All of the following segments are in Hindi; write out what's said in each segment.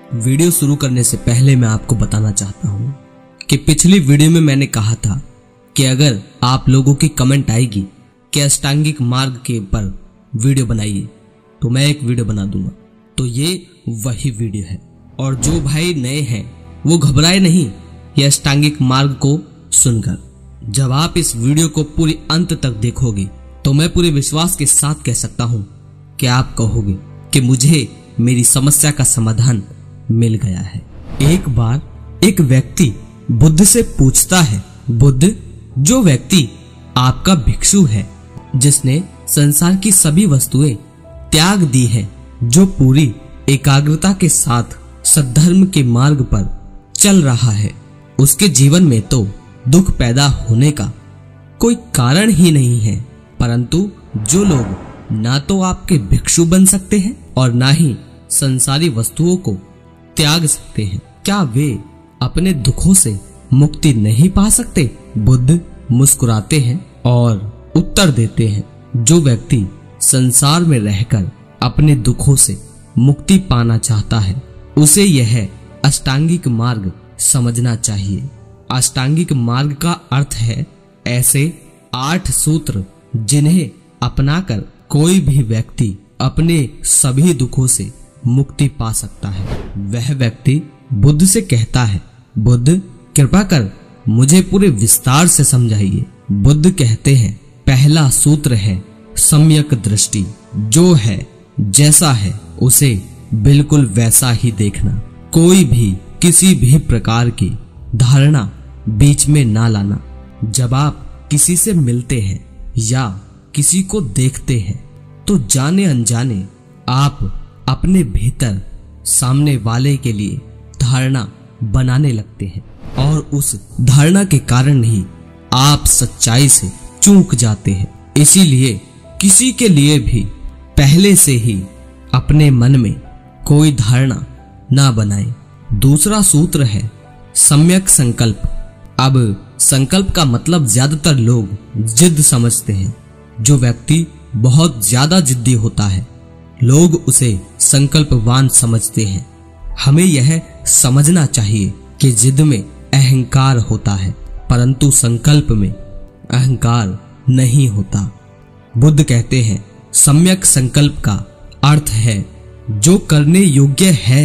वीडियो शुरू करने से पहले मैं आपको बताना चाहता हूँ कि पिछली वीडियो में मैंने कहा था कि अगर आप लोगों की कमेंट आएगी कि अष्टांगिक मार्ग के ऊपर वीडियो बनाइए तो मैं एक वीडियो बना दूंगा। तो ये वही वीडियो है। और जो भाई नए हैं वो घबराए नहीं ये अष्टांगिक मार्ग को सुनकर। जब आप इस वीडियो को पूरी अंत तक देखोगे तो मैं पूरे विश्वास के साथ कह सकता हूँ कि आप कहोगे कि मुझे मेरी समस्या का समाधान मिल गया है। एक बार एक व्यक्ति बुद्ध से पूछता है, बुद्ध, जो व्यक्ति आपका भिक्षु है, जिसने संसार की सभी वस्तुएं त्याग दी है, जो पूरी एकाग्रता के साथ सद्धर्म के मार्ग पर चल रहा है, उसके जीवन में तो दुख पैदा होने का कोई कारण ही नहीं है। परंतु जो लोग ना तो आपके भिक्षु बन सकते हैं और ना ही संसारी वस्तुओं को त्याग सकते हैं, क्या वे अपने दुखों से मुक्ति नहीं पा सकते? बुद्ध मुस्कुराते हैं और उत्तर देते हैं, जो व्यक्ति संसार में रहकर अपने दुखों से मुक्ति पाना चाहता है उसे यह अष्टांगिक मार्ग समझना चाहिए। अष्टांगिक मार्ग का अर्थ है ऐसे 8 सूत्र जिन्हें अपनाकर कोई भी व्यक्ति अपने सभी दुखों से मुक्ति पा सकता है। वह व्यक्ति बुद्ध से कहता है, बुद्ध कृपा कर मुझे पूरे विस्तार से समझाइए। बुद्ध कहते हैं, पहला सूत्र है सम्यक दृष्टि, जो है जैसा है उसे बिल्कुल वैसा ही देखना। कोई भी किसी भी प्रकार की धारणा बीच में ना लाना। जब आप किसी से मिलते हैं या किसी को देखते हैं तो जाने अनजाने आप अपने भीतर सामने वाले के लिए धारणा बनाने लगते हैं और उस धारणा के कारण ही आप सच्चाई से चूक जाते हैं। इसीलिए किसी के लिए भी पहले से ही अपने मन में कोई धारणा ना बनाएं। दूसरा सूत्र है सम्यक संकल्प। अब संकल्प का मतलब ज्यादातर लोग जिद समझते हैं। जो व्यक्ति बहुत ज्यादा जिद्दी होता है लोग उसे संकल्पवान समझते हैं। हमें यह समझना चाहिए कि जिद में अहंकार होता है परंतु संकल्प में अहंकार नहीं होता। बुद्ध कहते हैं सम्यक संकल्प का अर्थ है जो करने योग्य है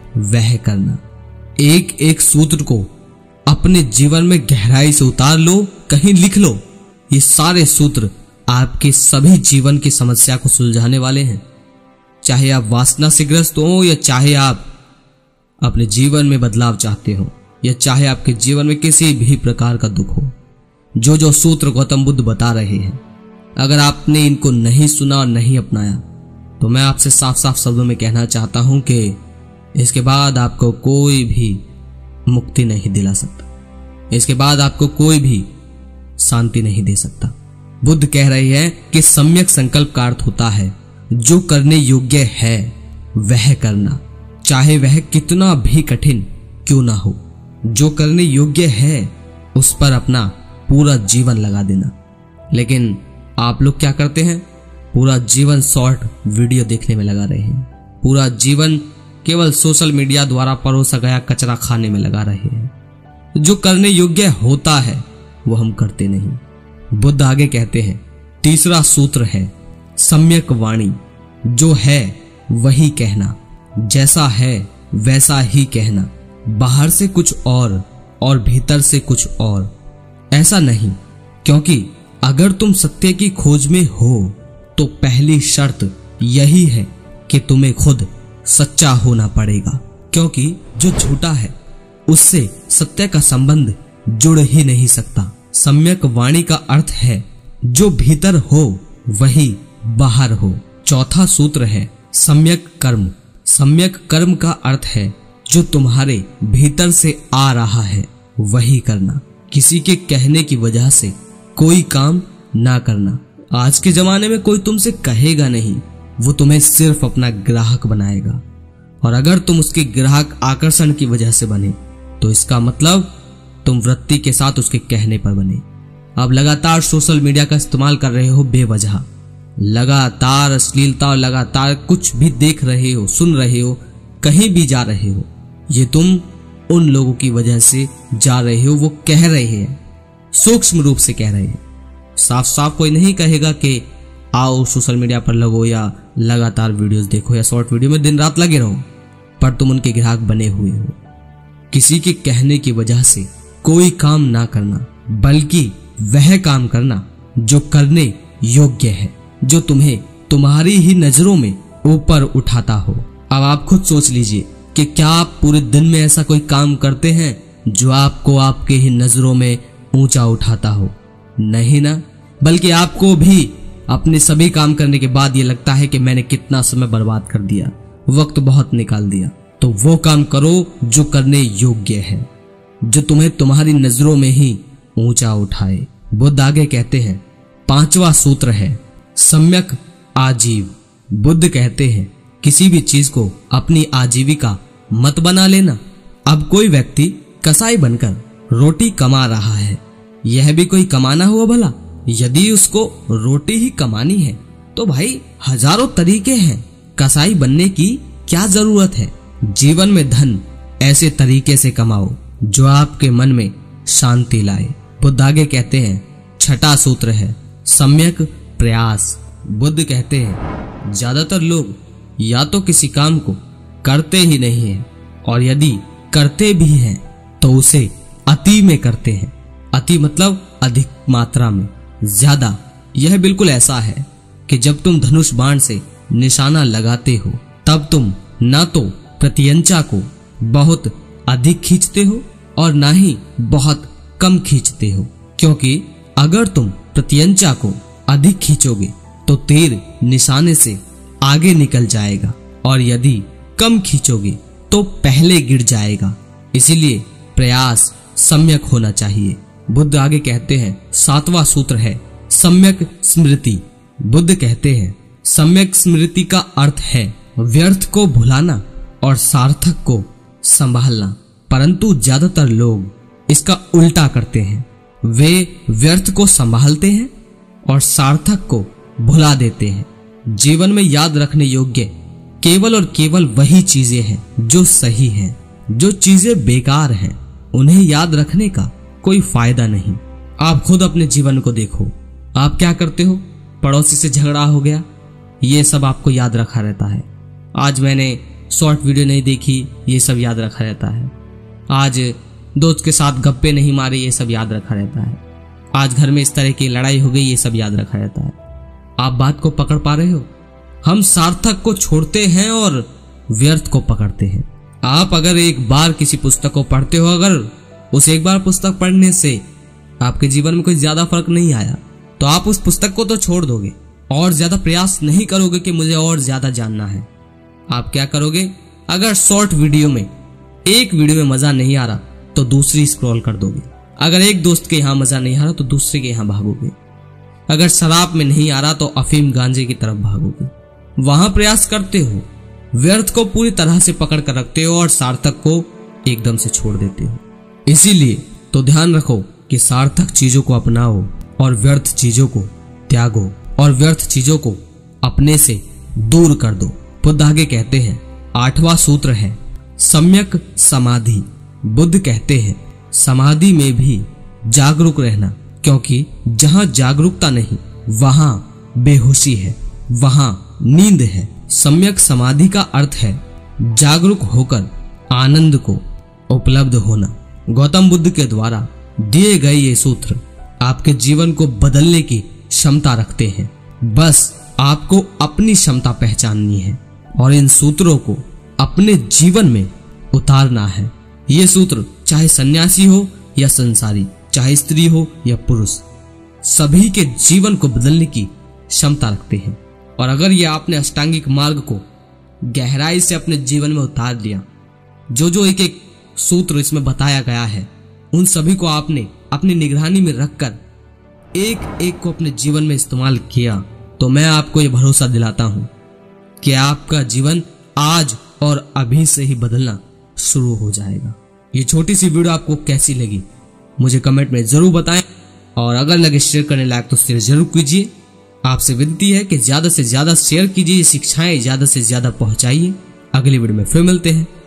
वह करना। एक एक सूत्र को अपने जीवन में गहराई से उतार लो, कहीं लिख लो। ये सारे सूत्र आपके सभी जीवन की समस्या को सुलझाने वाले हैं। चाहे आप वासना से ग्रस्त हो या चाहे आप अपने जीवन में बदलाव चाहते हो या चाहे आपके जीवन में किसी भी प्रकार का दुख हो, जो जो सूत्र गौतम बुद्ध बता रहे हैं, अगर आपने इनको नहीं सुना और नहीं अपनाया तो मैं आपसे साफ साफ शब्दों में कहना चाहता हूं कि इसके बाद आपको कोई भी मुक्ति नहीं दिला सकता। इसके बाद आपको कोई भी शांति नहीं दे सकता। बुद्ध कह रहे हैं कि सम्यक संकल्प का अर्थ होता है जो करने योग्य है वह करना, चाहे वह कितना भी कठिन क्यों ना हो। जो करने योग्य है उस पर अपना पूरा जीवन लगा देना। लेकिन आप लोग क्या करते हैं? पूरा जीवन शॉर्ट वीडियो देखने में लगा रहे हैं। पूरा जीवन केवल सोशल मीडिया द्वारा परोसा गया कचरा खाने में लगा रहे हैं। जो करने योग्य होता है वो हम करते नहीं। बुद्ध आगे कहते हैं तीसरा सूत्र है सम्यक वाणी, जो है वही कहना, जैसा है वैसा ही कहना, बाहर से कुछ और भीतर से कुछ और। ऐसा नहीं, क्योंकि अगर तुम सत्य की खोज में हो तो पहली शर्त यही है कि तुम्हें खुद सच्चा होना पड़ेगा, क्योंकि जो झूठा है उससे सत्य का संबंध जुड़ ही नहीं सकता। सम्यक वाणी का अर्थ है जो भीतर हो वही बाहर हो। चौथा सूत्र है सम्यक कर्म। सम्यक कर्म का अर्थ है जो तुम्हारे भीतर से आ रहा है वही करना, किसी के कहने की वजह से कोई काम ना करना। आज के जमाने में कोई तुमसे कहेगा नहीं, वो तुम्हें सिर्फ अपना ग्राहक बनाएगा और अगर तुम उसके ग्राहक आकर्षण की वजह से बने तो इसका मतलब तुम वृत्ति के साथ उसके कहने पर बने। अब लगातार सोशल मीडिया का इस्तेमाल कर रहे हो बेवजह, लगातार अश्लीलता और लगातार कुछ भी देख रहे हो, सुन रहे हो, कहीं भी जा रहे हो, ये तुम उन लोगों की वजह से जा रहे हो, वो कह रहे हैं, सूक्ष्म रूप से कह रहे हैं। साफ साफ कोई नहीं कहेगा कि आओ सोशल मीडिया पर लगो या लगातार वीडियोस देखो या शॉर्ट वीडियो में दिन रात लगे रहो, पर तुम उनके ग्राहक बने हुए हो। किसी के कहने की वजह से कोई काम ना करना, बल्कि वह काम करना जो करने योग्य है, जो तुम्हें तुम्हारी ही नजरों में ऊपर उठाता हो। अब आप खुद सोच लीजिए कि क्या आप पूरे दिन में ऐसा कोई काम करते हैं जो आपको आपके ही नजरों में ऊंचा उठाता हो? नहीं ना, बल्कि आपको भी अपने सभी काम करने के बाद ये लगता है कि मैंने कितना समय बर्बाद कर दिया, वक्त बहुत निकाल दिया। तो वो काम करो जो करने योग्य है, जो तुम्हें तुम्हारी नजरों में ही ऊंचा उठाए। बुद्ध आगे कहते हैं, 5वां सूत्र है सम्यक आजीव। बुद्ध कहते हैं किसी भी चीज को अपनी आजीविका मत बना लेना। अब कोई व्यक्ति कसाई बनकर रोटी कमा रहा है, यह भी कोई कमाना हुआ भला? यदि उसको रोटी ही कमानी है तो भाई हजारों तरीके हैं, कसाई बनने की क्या जरूरत है? जीवन में धन ऐसे तरीके से कमाओ जो आपके मन में शांति लाए। बुद्ध आगे कहते हैं 6वां सूत्र है सम्यक प्रयास। बुद्ध कहते हैं ज्यादातर लोग या तो किसी काम को करते ही नहीं है, और यदि करते भी हैं तो उसे अति में करते हैं। अति मतलब अधिक मात्रा में, ज्यादा। यह बिल्कुल ऐसा है कि जब तुम धनुष बाण से निशाना लगाते हो तब तुम ना तो प्रत्यंचा को बहुत अधिक खींचते हो और ना ही बहुत कम खींचते हो, क्योंकि अगर तुम प्रत्यंचा को अधिक खींचोगे तो तीर निशाने से आगे निकल जाएगा, और यदि कम खींचोगे तो पहले गिर जाएगा। इसीलिए प्रयास सम्यक होना चाहिए। बुद्ध आगे कहते हैं 7वां सूत्र है सम्यक स्मृति। बुद्ध कहते हैं सम्यक स्मृति का अर्थ है व्यर्थ को भुलाना और सार्थक को संभालना, परंतु ज्यादातर लोग इसका उल्टा करते हैं। वे व्यर्थ को संभालते हैं और सार्थक को भुला देते हैं। जीवन में याद रखने योग्य केवल और केवल वही चीजें हैं जो सही हैं। जो चीजें बेकार हैं उन्हें याद रखने का कोई फायदा नहीं। आप खुद अपने जीवन को देखो, आप क्या करते हो? पड़ोसी से झगड़ा हो गया, ये सब आपको याद रखा रहता है। आज मैंने शॉर्ट वीडियो नहीं देखी, ये सब याद रखा रहता है। आज दोस्त के साथ गप्पे नहीं मारे, ये सब याद रखा रहता है। आज घर में इस तरह की लड़ाई हो गई, ये सब याद रखा रहता है। आप बात को पकड़ पा रहे हो? हम सार्थक को छोड़ते हैं और व्यर्थ को पकड़ते हैं। आप अगर एक बार किसी पुस्तक को पढ़ते हो, अगर उस एक बार पुस्तक पढ़ने से आपके जीवन में कोई ज्यादा फर्क नहीं आया तो आप उस पुस्तक को तो छोड़ दोगे और ज्यादा प्रयास नहीं करोगे कि मुझे और ज्यादा जानना है। आप क्या करोगे? अगर शॉर्ट वीडियो में एक वीडियो में मजा नहीं आ रहा तो दूसरी स्क्रॉल कर दोगे। अगर एक दोस्त के यहाँ मजा नहीं आ रहा तो दूसरे के यहाँ भागोगे। अगर शराब में नहीं आ रहा तो अफीम गांजे की तरफ भागोगे। वहां प्रयास करते हो, व्यर्थ को पूरी तरह से पकड़ कर रखते हो और सार्थक को एकदम से छोड़ देते हो। इसीलिए तो ध्यान रखो कि सार्थक चीजों को अपनाओ और व्यर्थ चीजों को त्यागो, और व्यर्थ चीजों को अपने से दूर कर दो। बुद्ध आगे कहते हैं 8वां सूत्र है सम्यक समाधि। बुद्ध कहते हैं समाधि में भी जागरूक रहना, क्योंकि जहां जागरूकता नहीं वहां बेहोशी है, वहां नींद है। सम्यक समाधि का अर्थ है जागरूक होकर आनंद को उपलब्ध होना। गौतम बुद्ध के द्वारा दिए गए ये सूत्र आपके जीवन को बदलने की क्षमता रखते हैं। बस आपको अपनी क्षमता पहचाननी है और इन सूत्रों को अपने जीवन में उतारना है। ये सूत्र चाहे सन्यासी हो या संसारी, चाहे स्त्री हो या पुरुष, सभी के जीवन को बदलने की क्षमता रखते हैं। और अगर ये आपने अष्टांगिक मार्ग को गहराई से अपने जीवन में उतार लिया, जो जो एक एक सूत्र इसमें बताया गया है, उन सभी को आपने अपनी निगरानी में रखकर एक एक को अपने जीवन में इस्तेमाल किया, तो मैं आपको ये भरोसा दिलाता हूं कि आपका जीवन आज और अभी से ही बदलना शुरू हो जाएगा। ये छोटी सी वीडियो आपको कैसी लगी मुझे कमेंट में जरूर बताएं, और अगर लगे शेयर करने लायक तो शेयर जरूर कीजिए। आपसे विनती है कि ज्यादा से ज्यादा शेयर कीजिए, शिक्षाएं ज्यादा से ज्यादा पहुंचाइए। अगली वीडियो में फिर मिलते हैं।